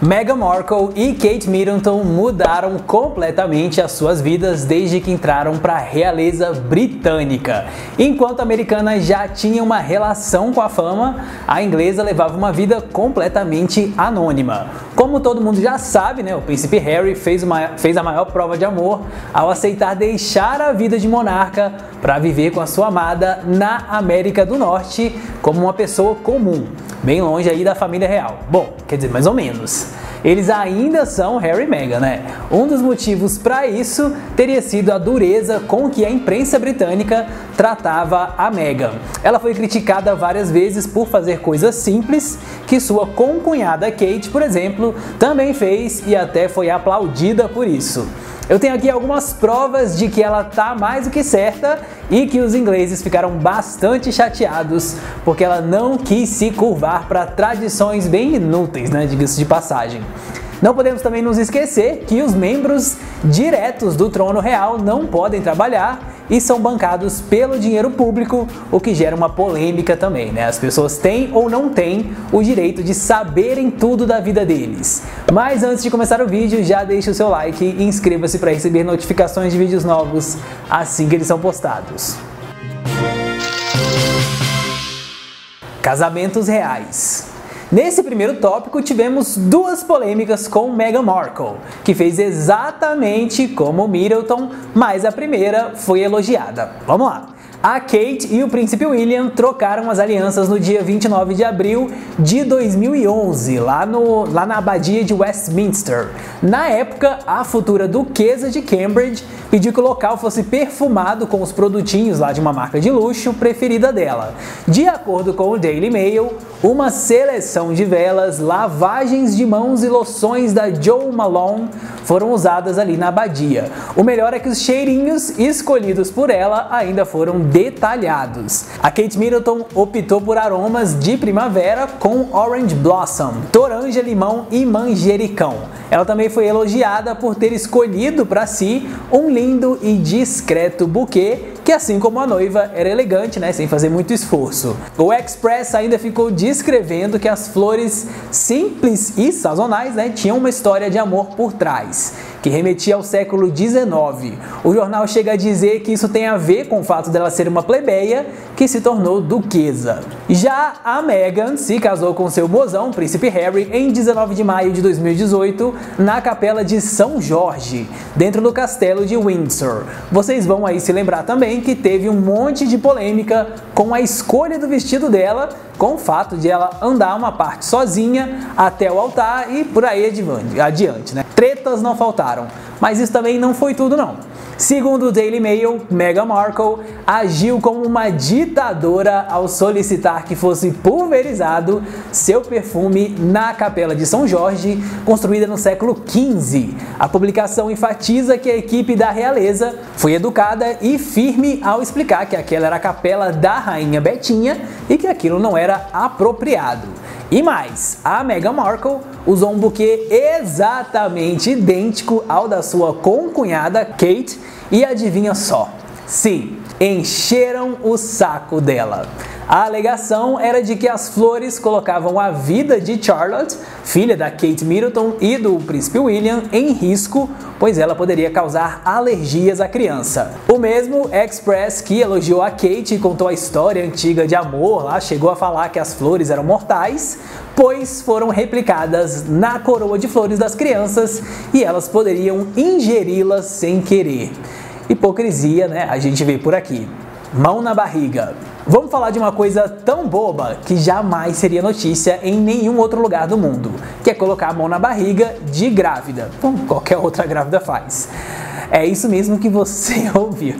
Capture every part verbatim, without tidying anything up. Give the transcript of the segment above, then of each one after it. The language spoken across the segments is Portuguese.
Meghan Markle e Kate Middleton mudaram completamente as suas vidas desde que entraram para a realeza britânica. Enquanto a americana já tinha uma relação com a fama, a inglesa levava uma vida completamente anônima. Como todo mundo já sabe, né, o príncipe Harry fez, uma, fez a maior prova de amor ao aceitar deixar a vida de monarca para viver com a sua amada na América do Norte como uma pessoa comum, bem longe aí da família real. Bom, quer dizer, mais ou menos. Eles ainda são Harry e Meghan, né? Um dos motivos para isso teria sido a dureza com que a imprensa britânica tratava a Meghan. Ela foi criticada várias vezes por fazer coisas simples que sua concunhada Kate, por exemplo, também fez e até foi aplaudida por isso. Eu tenho aqui algumas provas de que ela tá mais do que certa e que os ingleses ficaram bastante chateados porque ela não quis se curvar para tradições bem inúteis, né, diga-se de passagem. Não podemos também nos esquecer que os membros diretos do trono real não podem trabalhar e são bancados pelo dinheiro público, o que gera uma polêmica também, né? As pessoas têm ou não têm o direito de saberem tudo da vida deles. Mas antes de começar o vídeo, já deixe o seu like e inscreva-se para receber notificações de vídeos novos assim que eles são postados. Casamentos reais. Nesse primeiro tópico, tivemos duas polêmicas com Meghan Markle, que fez exatamente como Middleton, mas a primeira foi elogiada. Vamos lá! A Kate e o príncipe William trocaram as alianças no dia vinte e nove de abril de dois mil e onze, lá, no, lá na abadia de Westminster. Na época, a futura duquesa de Cambridge pediu que o local fosse perfumado com os produtinhos lá de uma marca de luxo preferida dela. De acordo com o Daily Mail, uma seleção de velas, lavagens de mãos e loções da Jo Malone foram usadas ali na abadia. O melhor é que os cheirinhos escolhidos por ela ainda foram detalhados. A Kate Middleton optou por aromas de primavera com Orange Blossom, toranja, limão e manjericão. Ela também foi elogiada por ter escolhido para si um lindo e discreto buquê que, assim como a noiva, era elegante, né, sem fazer muito esforço. O Express ainda ficou descrevendo que as flores simples e sazonais, né, tinham uma história de amor por trás, que remetia ao século dezenove. O jornal chega a dizer que isso tem a ver com o fato dela ser uma plebeia que se tornou duquesa. Já a Meghan se casou com seu mozão, o príncipe Harry, em dezenove de maio de dois mil e dezoito, na capela de São Jorge, dentro do castelo de Windsor. Vocês vão aí se lembrar também que teve um monte de polêmica com a escolha do vestido dela, com o fato de ela andar uma parte sozinha até o altar e por aí adiante, né? Tretas não faltaram, mas isso também não foi tudo não. Segundo o Daily Mail, Meghan Markle agiu como uma ditadora ao solicitar que fosse pulverizado seu perfume na Capela de São Jorge, construída no século quinze. A publicação enfatiza que a equipe da realeza foi educada e firme ao explicar que aquela era a capela da Rainha Betinha e que aquilo não era apropriado. E mais, a Meghan Markle usou um buquê exatamente idêntico ao da sua concunhada Kate e adivinha só? Sim, encheram o saco dela. A alegação era de que as flores colocavam a vida de Charlotte, filha da Kate Middleton e do príncipe William, em risco, pois ela poderia causar alergias à criança. O mesmo Express, que elogiou a Kate e contou a história antiga de amor, lá chegou a falar que as flores eram mortais, pois foram replicadas na coroa de flores das crianças e elas poderiam ingeri-las sem querer. Hipocrisia, né? A gente vê por aqui. Mão na barriga. Vamos falar de uma coisa tão boba que jamais seria notícia em nenhum outro lugar do mundo, que é colocar a mão na barriga de grávida, como qualquer outra grávida faz. É isso mesmo que você ouviu.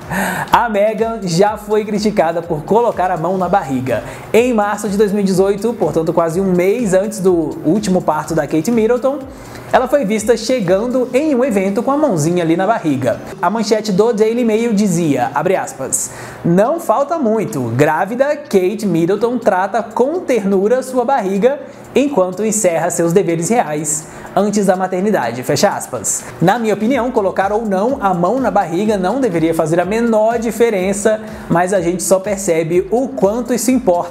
A Meghan já foi criticada por colocar a mão na barriga. Em março de dois mil e dezoito, portanto quase um mês antes do último parto da Kate Middleton, ela foi vista chegando em um evento com a mãozinha ali na barriga. A manchete do Daily Mail dizia, abre aspas, "Não falta muito, grávida Kate Middleton trata com ternura sua barriga enquanto encerra seus deveres reais antes da maternidade", fecha aspas. Na minha opinião, colocar ou não a mão na barriga não deveria fazer a menor diferença, mas a gente só percebe o quanto isso importa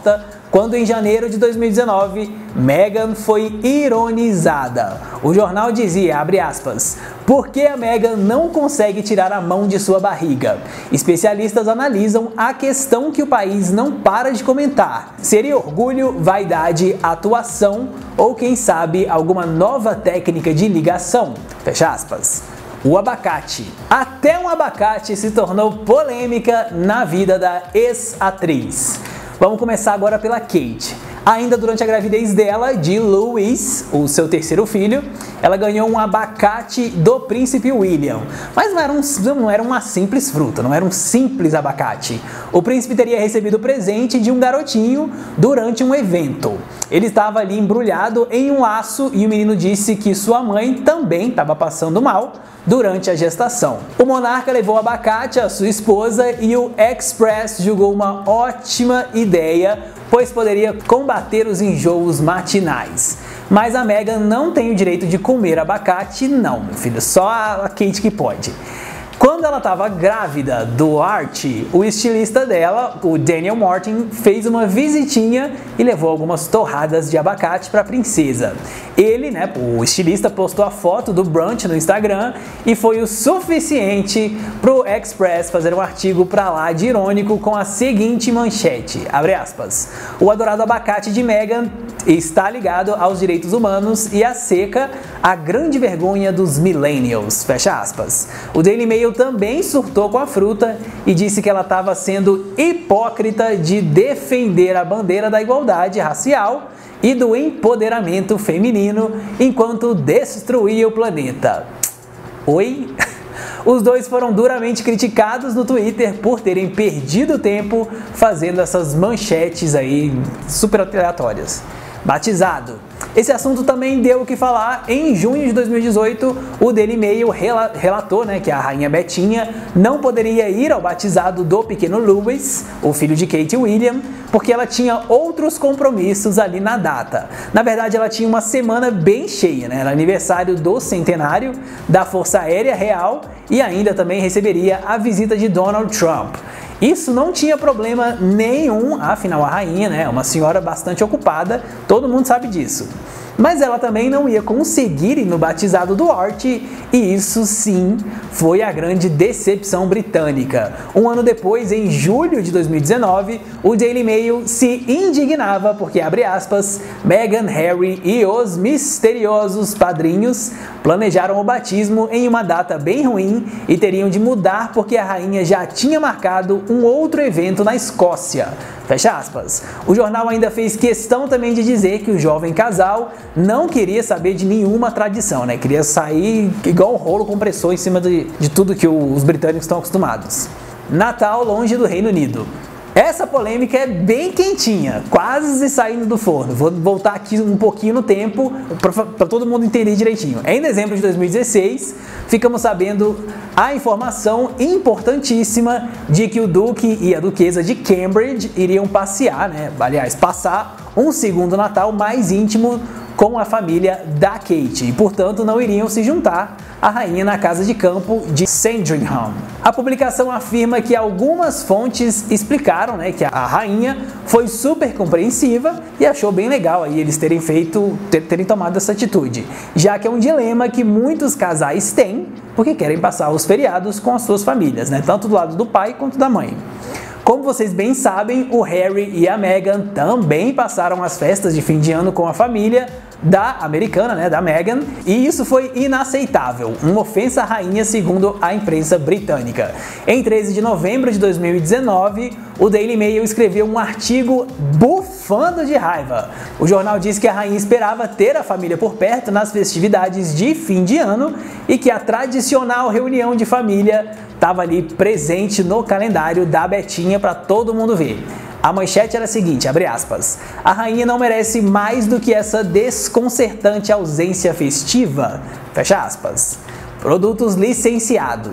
quando em janeiro de dois mil e dezenove, Meghan foi ironizada. O jornal dizia, abre aspas, por que a Meghan não consegue tirar a mão de sua barriga? Especialistas analisam a questão que o país não para de comentar. Seria orgulho, vaidade, atuação ou, quem sabe, alguma nova técnica de ligação? Fecha aspas. O abacate. Até um abacate se tornou polêmica na vida da ex-atriz. Vamos começar agora pela Kate. Ainda durante a gravidez dela, de Louis, o seu terceiro filho, ela ganhou um abacate do príncipe William. Mas não era, um, não era uma simples fruta, não era um simples abacate. O príncipe teria recebido o presente de um garotinho durante um evento. Ele estava ali embrulhado em um laço e o menino disse que sua mãe também estava passando mal durante a gestação. O monarca levou o abacate à sua esposa e o Express julgou uma ótima ideia, pois poderia combater os enjoos matinais. Mas a Meghan não tem o direito de comer abacate, não, meu filho, só a Kate que pode. Quando ela estava grávida do Archie, o estilista dela, o Daniel Martin, fez uma visitinha e levou algumas torradas de abacate para a princesa. Ele, né, o estilista, postou a foto do brunch no Instagram e foi o suficiente para o Express fazer um artigo para lá de irônico com a seguinte manchete, abre aspas, o adorado abacate de Meghan está ligado aos direitos humanos e a seca, a grande vergonha dos millennials, fecha aspas. O Daily Mail também surtou com a fruta e disse que ela estava sendo hipócrita de defender a bandeira da igualdade racial e do empoderamento feminino enquanto destruía o planeta. Oi? Os dois foram duramente criticados no Twitter por terem perdido tempo fazendo essas manchetes aí super aleatórias. Batizado. Esse assunto também deu o que falar. Em junho de dois mil e dezoito, o Daily Mail relatou, né, que a rainha Betinha não poderia ir ao batizado do pequeno Louis, o filho de Kate e William, porque ela tinha outros compromissos ali na data. Na verdade, ela tinha uma semana bem cheia, né? Era aniversário do centenário da Força Aérea Real e ainda também receberia a visita de Donald Trump. Isso não tinha problema nenhum, afinal a rainha, né, é uma senhora bastante ocupada, todo mundo sabe disso. Mas ela também não ia conseguir ir no batizado do Archie, e isso sim foi a grande decepção britânica. Um ano depois, em julho de dois mil e dezenove, o Daily Mail se indignava porque, abre aspas, Meghan, Harry e os misteriosos padrinhos planejaram o batismo em uma data bem ruim e teriam de mudar porque a rainha já tinha marcado um outro evento na Escócia. Fecha aspas. O jornal ainda fez questão também de dizer que o jovem casal não queria saber de nenhuma tradição, né? Queria sair igual um rolo compressor em cima de, de tudo que os britânicos estão acostumados. Natal longe do Reino Unido. Essa polêmica é bem quentinha, quase saindo do forno. Vou voltar aqui um pouquinho no tempo para todo mundo entender direitinho. Em dezembro de dois mil e dezesseis, ficamos sabendo a informação importantíssima de que o Duque e a Duquesa de Cambridge iriam passear, né? Aliás, passar um segundo Natal mais íntimo com a família da Kate e, portanto, não iriam se juntar à rainha na casa de campo de Sandringham. A publicação afirma que algumas fontes explicaram, né, que a rainha foi super compreensiva e achou bem legal aí eles terem feito, ter, terem tomado essa atitude, já que é um dilema que muitos casais têm porque querem passar os feriados com as suas famílias, né, tanto do lado do pai quanto da mãe. Como vocês bem sabem, o Harry e a Meghan também passaram as festas de fim de ano com a família da americana, né, da Meghan, e isso foi inaceitável, uma ofensa à rainha segundo a imprensa britânica. Em treze de novembro de dois mil e dezenove, o Daily Mail escreveu um artigo bufando de raiva. O jornal diz que a rainha esperava ter a família por perto nas festividades de fim de ano e que a tradicional reunião de família estava ali presente no calendário da Betinha para todo mundo ver. A manchete era a seguinte, abre aspas, a rainha não merece mais do que essa desconcertante ausência festiva, fecha aspas. Produtos licenciados.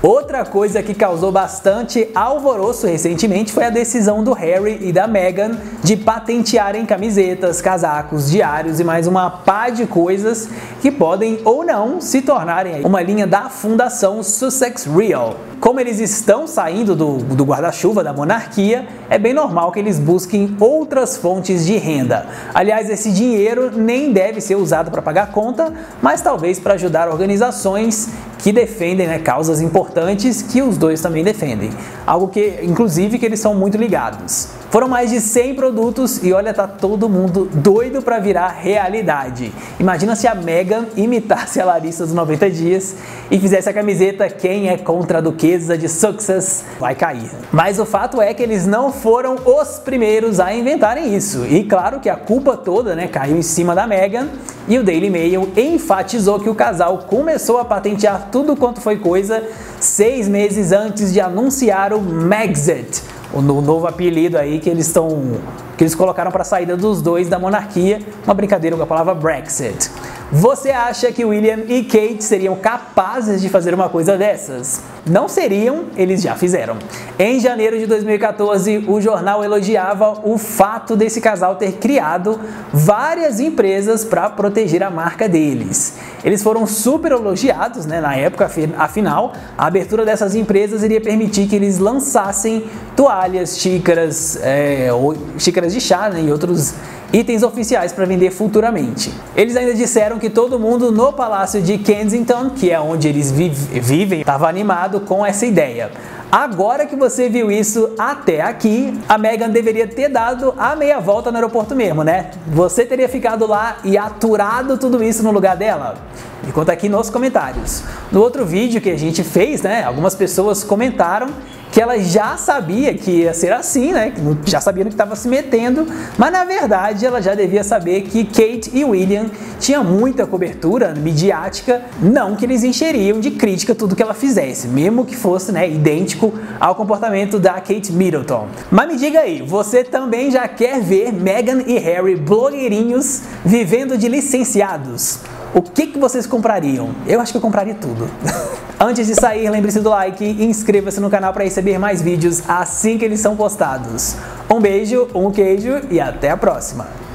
Outra coisa que causou bastante alvoroço recentemente foi a decisão do Harry e da Meghan de patentearem camisetas, casacos, diários e mais uma pá de coisas que podem ou não se tornarem uma linha da Fundação Sussex Real. Como eles estão saindo do, do guarda-chuva da monarquia, é bem normal que eles busquem outras fontes de renda. Aliás, esse dinheiro nem deve ser usado para pagar conta, mas talvez para ajudar organizações que defendem, né, causas importantes que os dois também defendem. Algo que, inclusive, que eles são muito ligados. Foram mais de cem produtos e olha, tá todo mundo doido para virar realidade. Imagina se a Meghan imitasse a Larissa dos noventa dias e fizesse a camiseta "Quem é contra a Duquesa de Sussex vai cair". Mas o fato é que eles não foram os primeiros a inventarem isso. E claro que a culpa toda, né, caiu em cima da Meghan, e o Daily Mail enfatizou que o casal começou a patentear tudo quanto foi coisa seis meses antes de anunciar o Megxit, o novo apelido aí que eles estão que eles colocaram para a saída dos dois da monarquia, uma brincadeira com a palavra Brexit. Você acha que William e Kate seriam capazes de fazer uma coisa dessas? Não seriam, eles já fizeram. Em janeiro de dois mil e quatorze, o jornal elogiava o fato desse casal ter criado várias empresas para proteger a marca deles. Eles foram super elogiados, né, na época, afinal, a abertura dessas empresas iria permitir que eles lançassem toalhas, xícaras, é, xícaras de chá, né, e outros itens oficiais para vender futuramente. Eles ainda disseram que todo mundo no Palácio de Kensington, que é onde eles vivem, estava animado com essa ideia. Agora que você viu isso até aqui, a Meghan deveria ter dado a meia volta no aeroporto mesmo, né? Você teria ficado lá e aturado tudo isso no lugar dela? Me conta aqui nos comentários. No outro vídeo que a gente fez, né, algumas pessoas comentaram que ela já sabia que ia ser assim, né? Já sabia no que estava se metendo, mas na verdade ela já devia saber que Kate e William tinham muita cobertura midiática, não que eles encheriam de crítica tudo que ela fizesse, mesmo que fosse, né, idêntico ao comportamento da Kate Middleton. Mas me diga aí, você também já quer ver Meghan e Harry blogueirinhos vivendo de licenciados? O que que vocês comprariam? Eu acho que eu compraria tudo. Antes de sair, lembre-se do like e inscreva-se no canal para receber mais vídeos assim que eles são postados. Um beijo, um queijo e até a próxima!